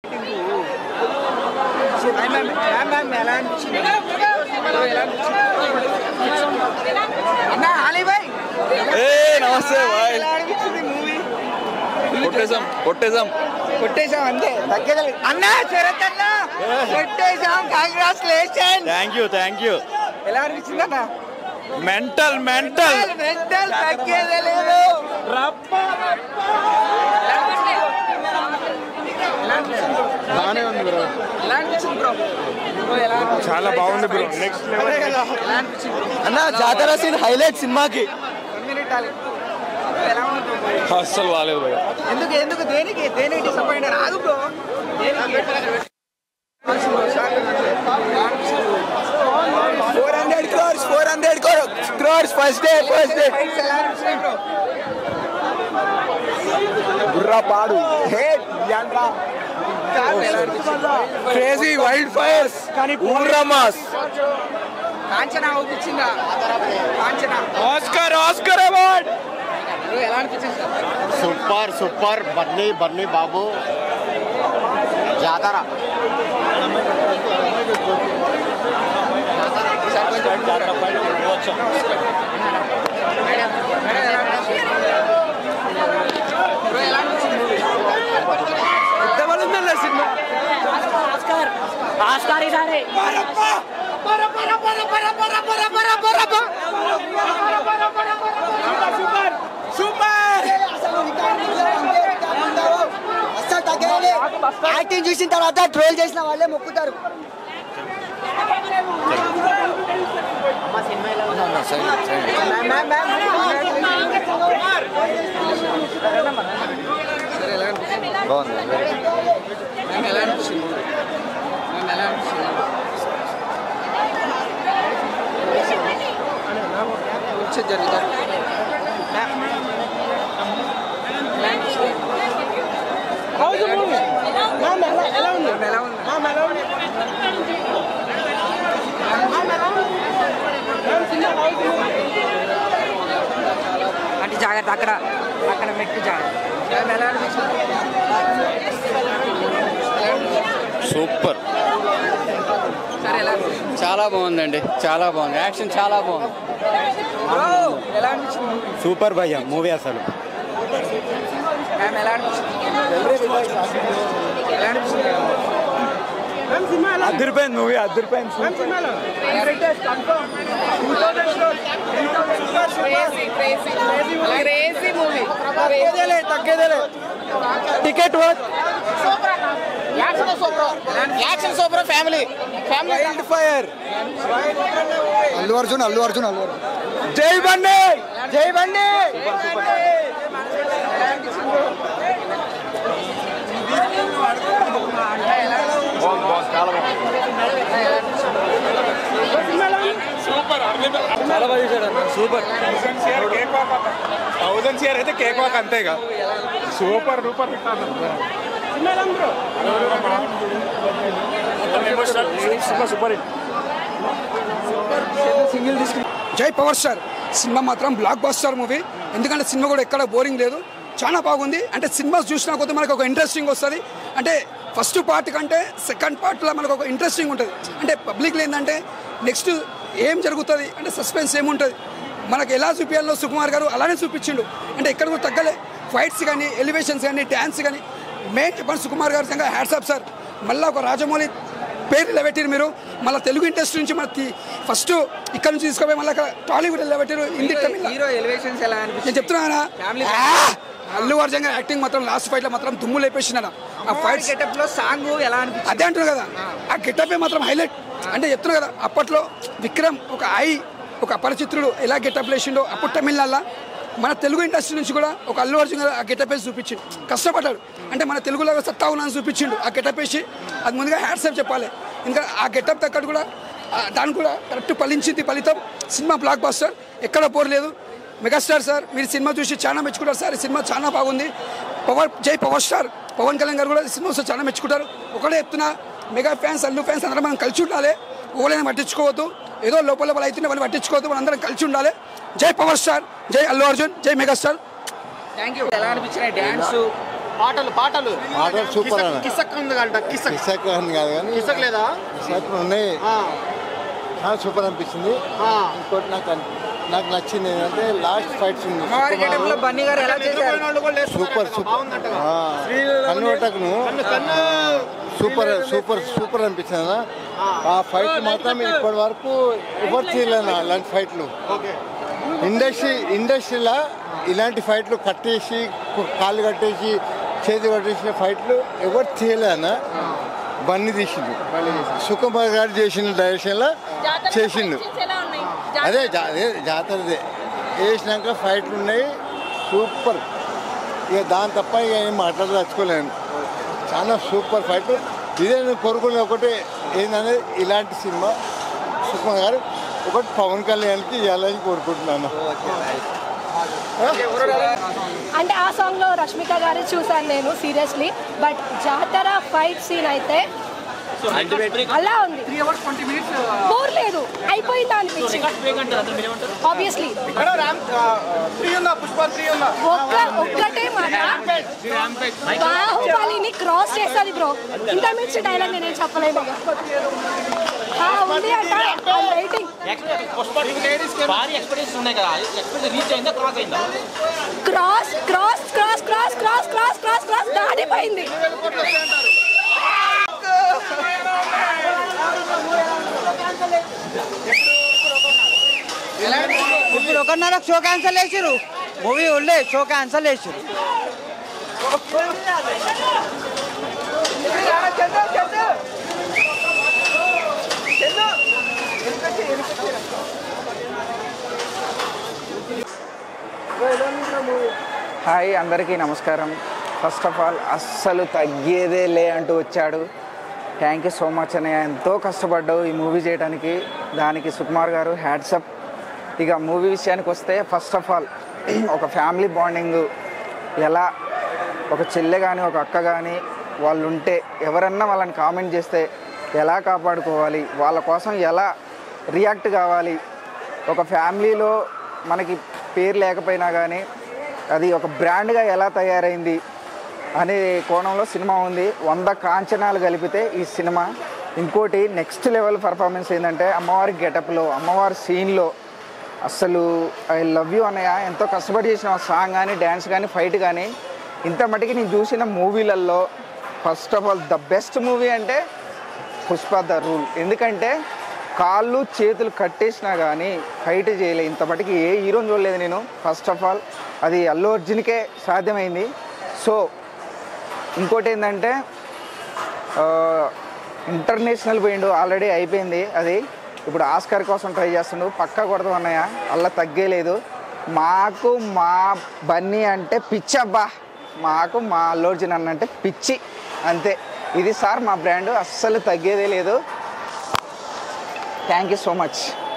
నమస్తే కొట్టేసాం అంతే తగ్గేది అన్నా శరత్ అన్న కొట్టేసాం కంగ్రాచులేషన్ థ్యాంక్ యూ ఎలా అనిపించింది అన్న మెంటల్ తగ్గేదే లేదు బాగానే ఉంది బ్రో చాలా బాగుంది బ్రో నెక్స్ట్ లెవెల్ అన్న జాతర సీన్ హైలైట్ సినిమాకి అస్సలు బాగాలేదు భయ్యా ఎందుకు దేనికి డిసప్పాయింట్ రాదు bro 400 crores first day burra paadu hey yanra crazy wildfires urra mass Kanchana అవుపించిందా ఆస్కర్ అవార్డ్ ఎలా అనిపించింది సూపర్ బన్నీ బాబు జాతర ఆస్కార్ ఈసారి యాక్టింగ్ చూసిన తర్వాత ట్రోల్ చేసిన వాళ్ళే మొక్కుతారు అంటే జాగ్రత్త అక్కడ మెట్టు జాగ్రత్త సూపర్ చాలా బాగుందండి చాలా బాగుంది యాక్షన్ చాలా బాగుంది సూపర్ భయ్యా మూవీ అసలు అద్దరిపోయింది మూవీ అద్దరిపోయింది తగ్గేదేలే ticket action super family fire Allu Arjun జై బండి చాలా బాగా చేశాడు సూపర్ 1000 CR అయితే కేక్ వాక్ అంతేగా సూపర్ సూపర్ జై పవర్ స్టార్ సినిమా మాత్రం బ్లాక్ బస్టర్ మూవీ. ఎందుకంటే సినిమా కూడా ఎక్కడ బోరింగ్ లేదు, చాలా బాగుంది. అంటే సినిమా చూసినా కొద్ది మనకు ఒక ఇంట్రెస్టింగ్ వస్తుంది. అంటే ఫస్ట్ పార్ట్ కంటే సెకండ్ పార్ట్లో మనకు ఒక ఇంట్రెస్టింగ్ ఉంటుంది. అంటే పబ్లిక్లో ఏంటంటే నెక్స్ట్ ఏం జరుగుతుంది అంటే సస్పెన్స్ ఏముంటుంది, మనకు ఎలా చూపించాలో సుకుమార్ గారు అలానే చూపించిండు. అంటే ఎక్కడ కూడా తగ్గలే. ఫైట్స్ కానీ, ఎలివేషన్స్ కానీ, డ్యాన్స్ కానీ మెయిన్ చెప్పండి సుకుమార్ గారు సంగా హ్యాట్సాప్ సార్. మళ్ళీ ఒక రాజమౌళి పేరు నిలబెట్టారు మీరు. మళ్ళీ తెలుగు ఇండస్ట్రీ నుంచి మనకి ఫస్ట్ ఇక్కడ నుంచి తీసుకుపోయి మళ్ళీ టాలీవుడ్ నిలబెట్టారు. హిందీ తమిళ నేను చెప్తున్నా. అల్లు అర్జున్ గారు యాక్టింగ్ మాత్రం లాస్ట్ ఫైట్లో మాత్రం దుమ్ము లేపేసినాడు. ఆ ఫైట్ గెటప్లో సాంగ్ ఎలా అనిపించింది అదే అంటున్నారు కదా, ఆ గెటపే మాత్రం హైలైట్. అంటే చెప్తున్నా కదా, అప్పట్లో విక్రమ్ ఒక అపరిచిత్రుడు ఎలా గెటప్ వేసిండో అప్పుడు తమిళనాడులో మన తెలుగు ఇండస్ట్రీ నుంచి కూడా ఒక అల్లు అర్జున్ గారు ఆ గెటప్ వేసి చూపించిండు. కష్టపడ్డాడు. అంటే మన తెలుగులో సత్తా ఉన్నాను చూపించిండు ఆ గెటప్ వేసి. అది ముందుగా హ్యాట్సాప్ చెప్పాలి. ఇంకా ఆ గెటప్ తగ్గట్టు కూడా దానికి కూడా కరెక్ట్ ఫలించింది. ఫలితం సినిమా బ్లాక్ బస్టర్, ఎక్కడ పోరలేదు. మెగాస్టార్ సార్ మీరు సినిమా చూసి చాలా మెచ్చుకుంటారు సార్. ఈ సినిమా చాలా బాగుంది. జై పవర్ స్టార్ పవన్ కళ్యాణ్ గారు కూడా ఈ సినిమా చాలా మెచ్చుకుంటారు. ఒకటే చెప్తున్నా, మెగా ఫ్యాన్స్ అల్లు ఫ్యాన్స్ అందరం మనం కలిసి ఉండాలి. ఓలైనా పట్టించుకోవద్దు, ఏదో లోపల అయితే వాళ్ళు పట్టించుకోవద్దు, మనందరం కలిసి ఉండాలి. జై పవర్ స్టార్, జై అల్లు అర్జున్, జై మెగాస్టార్. Thank you. ఎలా అనిపించినాయి డ్యాన్స్ పాటలు పాటలు పాటలు సూపర్ అన్న. కిసక్ ఉంది కంట కిసక్ కిసక్ అని కాదు కానీ కిసక్ లేదా కిసక్ ఉన్నాయి. సూపర్ అనిపించింది. ఇంకోటి నాకు నచ్చింది ఏంటంటే లాస్ట్ ఫైట్స్ ఉంది. బన్నీ గారు ఎలా చేశారు? సూపర్ సూపర్ కన్నుటకును సూపర్ సూపర్ సూపర్ అనిపించింది అన్న. ఆ ఫైట్ మాత్రం ఇప్పటి వరకు ఎవరు చేయలేను అలాంటి ఫైట్లు. ఇండస్ట్రీలో ఇలాంటి ఫైట్లు కట్టేసి కాళ్ళు కట్టేసి చేతి కట్టేసిన ఫైట్లు ఎవరు చేయలేదన్న. బన్నీ తీసిండు, సుకుమార్ గారు చేసిన డైరెక్షన్లో చేసిండు. అదే జాతరదే వేసినాక ఫైట్లు ఉన్నాయి సూపర్. ఇక దాని తప్ప ఇక ఏం మాట్లాడదలుచుకోలేను. చాలా సూపర్ ఫైట్. ఇదే నేను కోరుకునే ఒకటి ఏంటంటే ఇలాంటి సినిమా సుకుమార్ గారు ఒకటి పవన్ కళ్యాణ్కి ఇవ్వాలని కోరుకుంటున్నాను. అంటే ఆ సాంగ్ లో రష్మిక గారి చూసాను నేను సీరియస్లీ. బట్ జాతర ఫైట్ సీన్ అయితే అలా ఉంది, బోర్ లేదు, అయిపోయిందా అనిపించింది. ఆబ్వియస్లీ ఒక్కటే మాట, బాహుబలిని క్రాస్ చేస్తుంది బ్రో. ఇంత మించి డైలాగ్ నేనేం చెప్పలేను. ఉంది అంట waiting. Cross cross cross cross cross cross cross cross దాటిపోయింది. ఇప్పుడు ఒకన్నర షో క్యాన్సల్ చేసిరు. మూవీ ఉండే షో క్యాన్సల్ చేసిరు. హాయ్, అందరికీ నమస్కారం. ఫస్ట్ ఆఫ్ ఆల్ అస్సలు తగ్గేదే లే అంటూ వచ్చాడు. థ్యాంక్ యూ సో మచ్ అన్నయ్య. ఎంతో కష్టపడ్డావు ఈ మూవీ చేయడానికి, దానికి సుకుమార్ గారు హ్యాట్సప్. ఇక మూవీ విషయానికి వస్తే ఫస్ట్ ఆఫ్ ఆల్ ఒక ఫ్యామిలీ బాండింగ్ ఎలా, ఒక చెల్లె కానీ ఒక అక్క కానీ వాళ్ళు ఉంటే ఎవరన్నా వాళ్ళని కామెంట్ చేస్తే ఎలా కాపాడుకోవాలి, వాళ్ళ కోసం ఎలా రియాక్ట్ కావాలి, ఒక ఫ్యామిలీలో మనకి పేరు లేకపోయినా కానీ అది ఒక బ్రాండ్గా ఎలా తయారైంది అనే కోణంలో సినిమా ఉంది. 100 కాంచనాలు కలిపితే ఈ సినిమా. ఇంకోటి నెక్స్ట్ లెవెల్ పర్ఫార్మెన్స్ ఏంటంటే అమ్మవారి గెటప్లో, అమ్మవారి సీన్లో అస్సలు ఐ లవ్ యూ అన్నయ్య. ఎంతో కష్టపడి చేసిన సాంగ్ కానీ, డ్యాన్స్ కానీ, ఫైట్ కానీ ఇంత మటుకి నేను చూసిన మూవీలలో first of all the best movie అంటే పుష్ప ద రూల్. ఎందుకంటే కాళ్ళు చేతులు కట్టేసినా కానీ ఫైట్ చేయలే. ఇంత మటుకి ఏ హీరోని చూడలేదు నేను. ఫస్ట్ ఆఫ్ ఆల్ అది అల్లు అర్జున్కే సాధ్యమైంది. సో ఇంకోటి ఏంటంటే ఇంటర్నేషనల్ పోయిండు, ఆల్రెడీ అయిపోయింది అది. ఇప్పుడు ఆస్కార్ కోసం ట్రై చేస్తుండు, పక్కా కొడతాం అన్నయ్య, అలా తగ్గేలేదు. మాకు మా బన్నీ అంటే పిచ్చి అబ్బా, మాకు మా అల్లు అర్జున్ అన్న అంటే పిచ్చి, అంతే. ఇది సార్ మా బ్రాండ్, అస్సలు తగ్గేదే లేదు. Thank you so much.